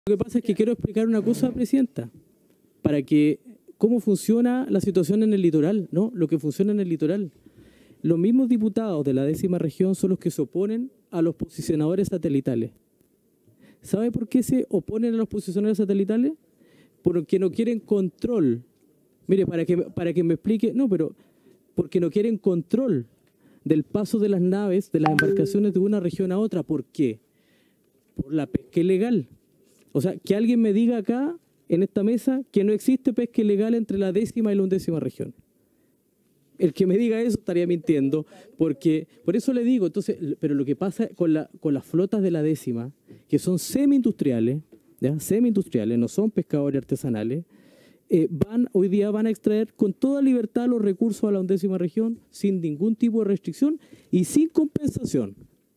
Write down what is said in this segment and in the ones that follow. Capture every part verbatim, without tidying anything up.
Lo que pasa es que quiero explicar una cosa, Presidenta, para que cómo funciona la situación en el litoral, ¿no? Lo que funciona en el litoral. Los mismos diputados de la décima región son los que se oponen a los posicionadores satelitales. ¿Sabe por qué se oponen a los posicionadores satelitales? Porque no quieren control. Mire, para que, para que me explique, no, pero porque no quieren control del paso de las naves, de las embarcaciones de una región a otra. ¿Por qué? Por la pesca ilegal. O sea, que alguien me diga acá, en esta mesa, que no existe pesca ilegal entre la décima y la undécima región. El que me diga eso estaría mintiendo, porque, por eso le digo, entonces, pero lo que pasa con, la, con las flotas de la décima, que son semi-industriales, ¿ya? Semi-industriales, no son pescadores artesanales, eh, van, hoy día van a extraer con toda libertad los recursos a la undécima región, sin ningún tipo de restricción y sin compensación.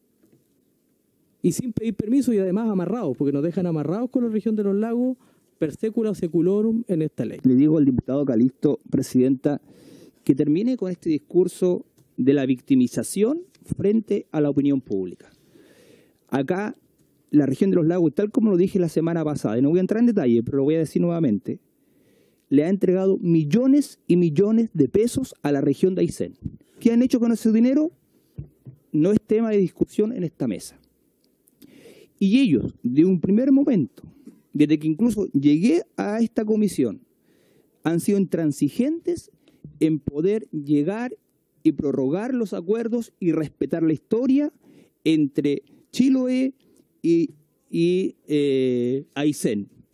Y sin pedir permiso y además amarrados, porque nos dejan amarrados con la región de los lagos, per secula seculorum en esta ley. Le digo al diputado Calisto, Presidenta, que termine con este discurso de la victimización frente a la opinión pública. Acá, la región de los lagos, tal como lo dije la semana pasada, y no voy a entrar en detalle, pero lo voy a decir nuevamente, le ha entregado millones y millones de pesos a la región de Aysén. ¿Qué han hecho con ese dinero? No es tema de discusión en esta mesa. Y ellos, de un primer momento, desde que incluso llegué a esta comisión, han sido intransigentes en poder llegar y prorrogar los acuerdos y respetar la historia entre Chiloé y, y eh, Aysén.